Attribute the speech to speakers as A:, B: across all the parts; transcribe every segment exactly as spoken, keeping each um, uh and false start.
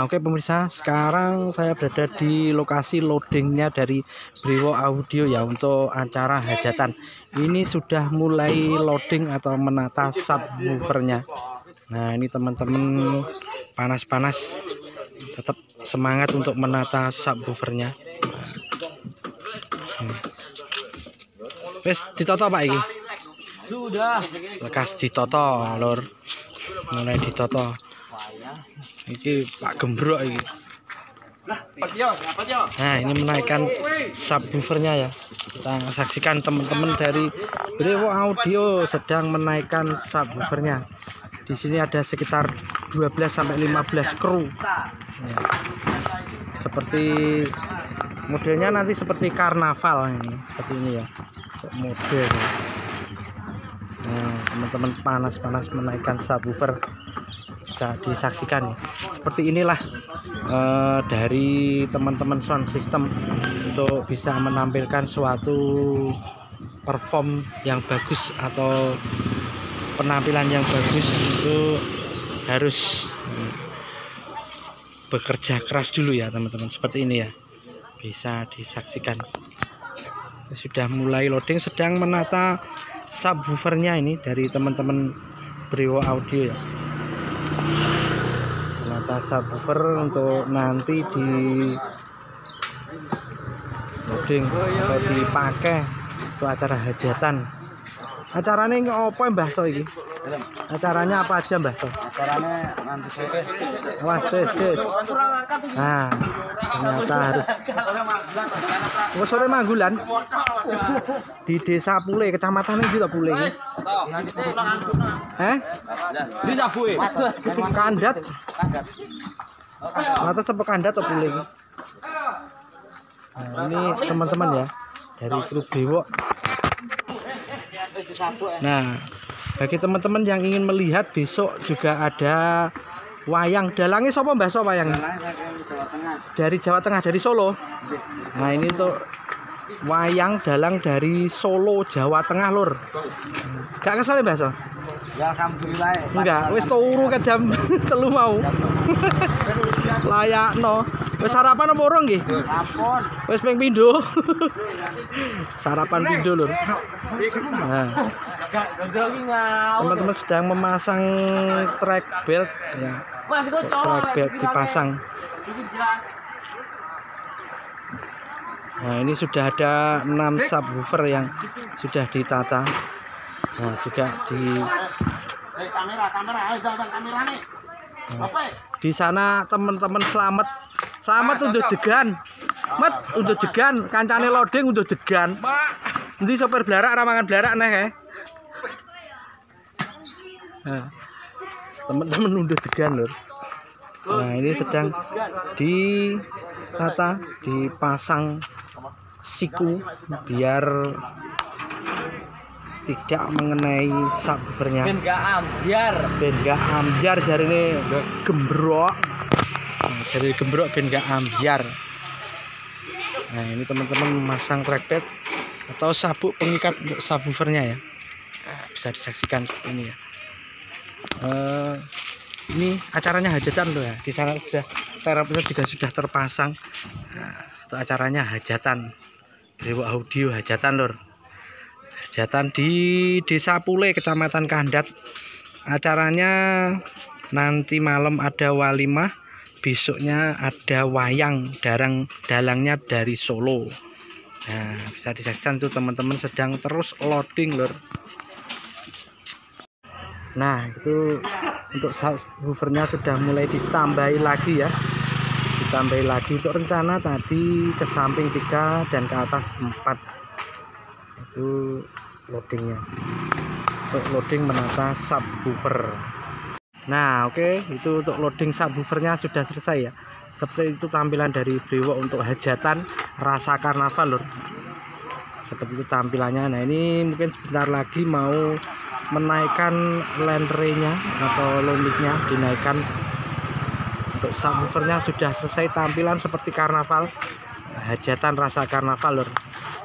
A: Oke pemirsa, sekarang saya berada di lokasi loadingnya dari Brewo Audio ya untuk acara hajatan. Ini sudah mulai loading atau menata subwoofernya. Nah ini teman-teman panas-panas, tetap semangat untuk menata subwoofernya. Wes ditoto Pak iki.
B: Sudah.
A: Lekas ditoto, Lur. Mulai ditoto. Iki Pak Gembrok iki. Nah, ini menaikkan subwoofernya ya. Kita saksikan teman-teman dari Brewo Audio sedang menaikkan subwoofernya. Di sini ada sekitar dua belas sampai lima belas kru. Ya. Seperti modelnya nanti seperti karnaval ini, seperti ini ya. Model. Nah, teman-teman panas-panas menaikkan subwoofer. Bisa disaksikan ya. Seperti inilah eh, dari teman-teman sound system untuk bisa menampilkan suatu perform yang bagus atau penampilan yang bagus itu harus eh, bekerja keras dulu ya teman-teman. Seperti ini ya, bisa disaksikan. Sudah mulai loading, sedang menata subwoofernya ini dari teman-teman Brewo Audio ya. Menata subwoofer untuk nanti di loading atau dipakai untuk acara hajatan. Acaranya apa Mbah So ini? Acaranya apa aja Mbah So?
B: Acaranya nanti sore.
A: Wah, ses, ses. Nah, ternyata harus oh, sore Manggulan di Desa Pule, kecamatan ini juga Pule ini. Eh?
B: Di Sabue.
A: Kandat. Mata sepo kandat atau Pule ini? Nah, ini teman-teman ya dari kru Brewo. Nah, bagi teman-teman yang ingin melihat besok juga ada wayang. Dalangnya siapa Mbah So wayang? Dari Jawa Tengah, dari Solo. Nah, ini untuk wayang dalang dari Solo, Jawa Tengah, Lur. Gak kesal Mbah So?
B: Ya alhamdulillah.
A: Enggak, wis turu ke jam telu mau. Layakno. Wis sarapan apa urung nggih?
B: Ampun.
A: Wis ping pindho. Sarapan pindho, Lur. Nah, teman-teman sedang memasang track belt ya. Track belt dipasang. Nah, ini sudah ada enam subwoofer yang sudah ditata. Nah, juga di
B: kamera, kamera, ayo datang kamera nih. Apa?
A: Di sana teman-teman selamat. Selamat untuk degan. Mat, untuk degan, kancane loading untuk degan. Nanti sopir blarak ramangan blarak neh ya. Nah, teman-teman udah degan Lur. Nah, ini sedang ditata, dipasang siku biar tidak mengenai subwoofernya.
B: Ben gak ambiar.
A: Ben gak ambiar jari ini gembrok. Nah, jari gembrok ben gak ambiar. Nah, ini teman-teman memasang trackpad atau sabuk pengikat untuk subwoofernya ya. Nah, bisa disaksikan ini ya. Uh, ini acaranya hajatan loh ya. Di sana sudah terapnya juga sudah terpasang. Nah, itu acaranya hajatan. Brewo Audio hajatan Lur. Hajatan di Desa Pule, Kecamatan Kandat. Acaranya nanti malam ada walimah, besoknya ada wayang darang dalangnya dari Solo. Nah, bisa disaksikan tuh teman-teman sedang terus loading Lur. Nah, itu untuk subwoofernya sudah mulai ditambahi lagi ya. Ditambahi lagi untuk rencana tadi ke samping tiga dan ke atas empat. Itu loadingnya untuk loading menata subwoofer. Nah, oke, okay, itu untuk loading subwoofernya sudah selesai ya. Seperti itu tampilan dari Brewo untuk hajatan rasa karnaval Lur. Seperti itu tampilannya. Nah, ini mungkin sebentar lagi mau menaikkan landre-nya atau lomiknya dinaikkan. Untuk subwoofernya sudah selesai tampilan seperti karnaval, hajatan rasa karnaval Lur.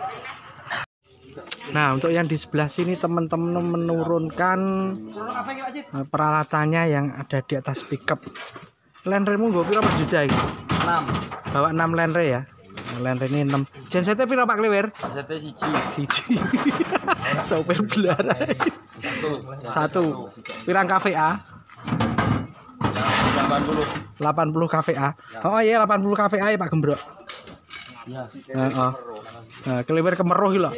A: Nah, untuk yang di sebelah sini teman-teman menurunkan peralatannya yang ada di atas pickup. Lenremu nggo pira Mas Yuda iki?
B: enam.
A: Bawa enam lenre ya. Nah, lenre ini enam. Gensete pira Pak Klewer?
B: Sete siji.
A: Siji. Sopir belarai. Satu. Pirang K V A?
B: delapan puluh.
A: delapan puluh K V A. Oh iya delapan puluh K V A ya Pak Gembrok.
B: Iya.
A: Heeh. Nah, Klewer kemeruh iki lho.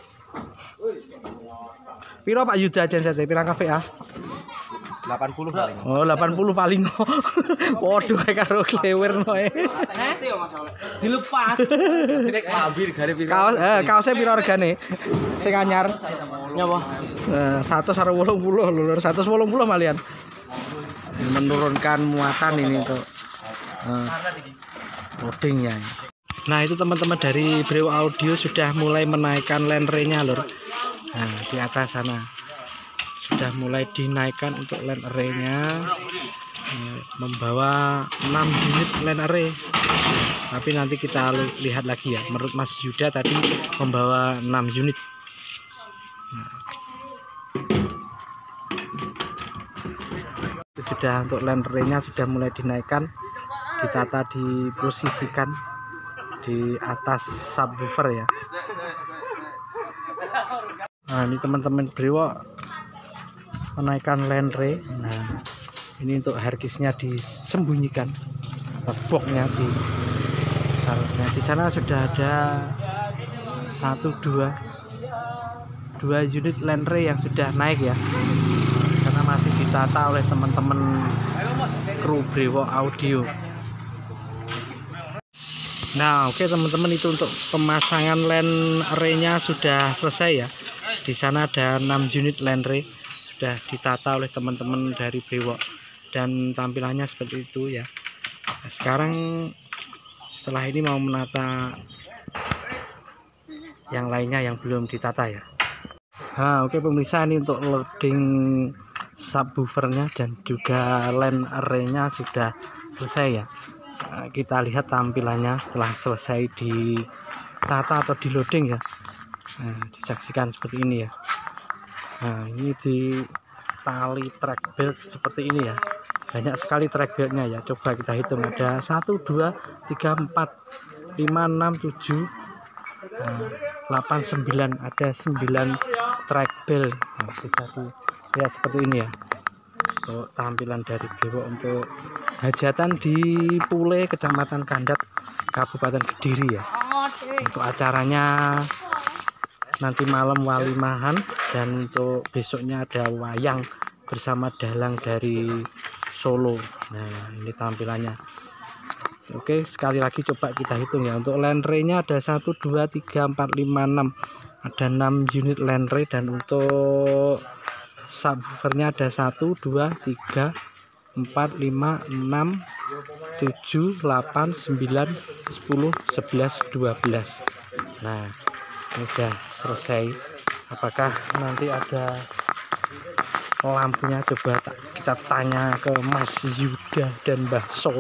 A: Piro Pak Yuda gensete pirang K V A?
B: delapan puluh paling.
A: Oh, delapan puluh paling. Waduh karo Klewer noe.
B: Dilepas. Nek mabir gare piro?
A: Kaos eh kaosnya piro regane? Sing anyar.
B: Nyapa?
A: Eh seratus delapan puluh lho, seratus delapan puluh malian. Menurunkan muatan ini untuk eh, loading ya. Nah, itu teman-teman dari Brewo Audio sudah mulai menaikkan lenre-nya lur. Nah, di atas sana. Sudah mulai dinaikkan untuk len array-nya, eh, membawa enam unit len array. Tapi nanti kita li lihat lagi ya. Menurut Mas Yuda tadi membawa enam unit. Nah. Itu sudah untuk len array-nya sudah mulai dinaikkan, ditata, diposisikan di atas subwoofer ya. Nah, ini teman-teman Brewo menaikkan lenre. Nah, ini untuk harddisknya disembunyikan, boxnya di nah, di sana sudah ada satu dua dua unit lenre yang sudah naik ya, karena masih ditata oleh teman-teman kru Brewo Audio. Nah, oke teman-teman, itu untuk pemasangan len array-nya sudah selesai ya. Di sana ada enam unit lenre sudah ditata oleh teman-teman dari Brewo dan tampilannya seperti itu ya. Nah, sekarang setelah ini mau menata yang lainnya yang belum ditata ya. Nah, oke pemirsa, ini untuk loading subwoofernya dan juga len array-nya sudah selesai ya. Nah, kita lihat tampilannya setelah selesai ditata atau di loading ya. Nah, disaksikan seperti ini ya. Nah, ini di tali track belt seperti ini ya. Banyak sekali track beltnya ya. Coba kita hitung, ada satu, dua, tiga, empat, lima, enam, tujuh, delapan, sembilan. Ada sembilan track belt. Nah, bisa dilihat seperti ini ya. Untuk tampilan dari Brewo untuk hajatan di Pule, Kecamatan Kandat, Kabupaten Kediri ya. Untuk acaranya nanti malam walimahan, dan untuk besoknya ada wayang bersama dalang dari Solo. Nah, ini tampilannya. Oke, sekali lagi coba kita hitung ya. Untuk lenre-nya ada satu, dua, tiga, empat, lima, enam. Ada enam unit lenre, dan untuk subwoofernya ada satu, dua, tiga, empat, lima, enam, tujuh, delapan, sembilan, sepuluh, sebelas, dua belas. Nah, ini sudah selesai. Apakah nanti ada lampunya? Coba kita tanya ke Mas Yuda dan Mbah Sol.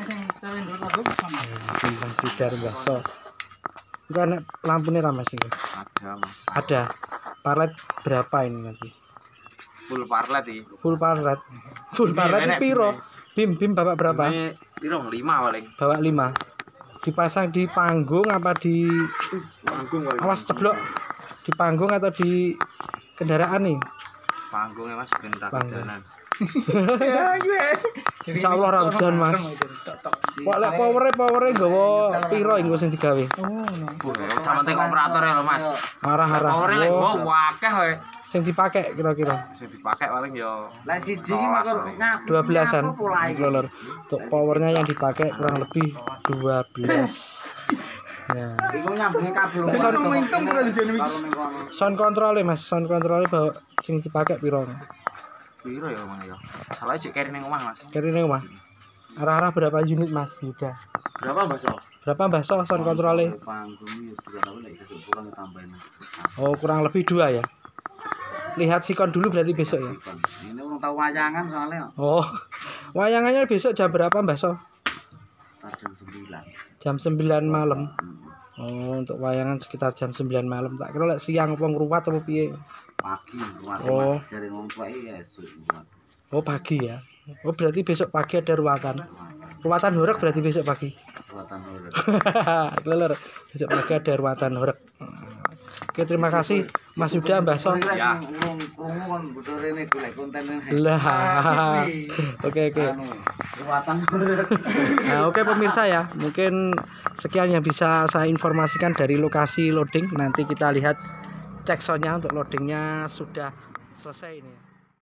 A: Mas Yuda dan Mbah Sol. Itu anak lampunya ramas ini?
B: Ada, Mas.
A: Ada. Parlet berapa ini nanti?
B: Full parlet iki.
A: Full parlet. Full parlet itu piro? Bim bim bapak berapa?
B: Ini piro? lima paling.
A: Bawa lima. Dipasang di panggung apa di
B: Panggung paling.
A: awas ceblok? Di panggung atau di kendaraan nih?
B: Panggungnya Mas ben tak
A: Panggung.
B: dalan.
A: Insya Allah Ramadan Mas. Kok lek powere powere gawa piro engko sing digawe?
B: Sama teko operator ya lho Mas.
A: Arah-arah.
B: Powere lek
A: Oh,
B: gua akeh wae.
A: sing dipakai kira-kira
B: Sing dipakai paling yo
C: Lah siji iki mah
A: dua belasan lor. Untuk powernya yang dipakai kurang lebih dua belas. Ya.
C: iku nyambunge kabel.
A: Sound sound control Mas, sound control bawa sing dipakai piro?
B: piro ya Mas ya. Salah cek keri ning omah Mas.
A: Kira ini Mas. Arah-arah berapa unit Mas Yuda?
B: Berapa Mas?
A: Berapa Mbak So sound controlnya?
C: Panggung juga tahu lek iso kurang tambahin.
A: Oh, kurang lebih dua ya. Lihat sikon dulu berarti besok ya.
C: Ini urung tahu wayangan soalnya
A: Oh, wayangannya besok jam berapa Mbak So?
C: jam sembilan.
A: Jam sembilan malam. Oh, untuk wayangan sekitar jam sembilan malam. Tak kira lek siang apa ngruwat apa piye?
C: Pagi ruwate
A: Oh.
C: Mas jare wong tuwa iki ya esuk.
A: Oh, pagi ya. Oh, berarti besok pagi ada ruatan. ruatan horeg berarti besok pagi.
C: Ruatan horeg.
A: Leler. Besok pagi ada ruatan horeg. Oke, terima kasih Mas Yuda, Mbah Son.
C: Ya. Urung krungu kon butuh rene golek konten rene.
A: Lah. Oke, oke.
C: Anu, ruatan horeg.
A: Nah, oke pemirsa ya, mungkin sekian yang bisa saya informasikan dari lokasi loading. Nanti kita lihat cek soundnya untuk loadingnya sudah selesai ini.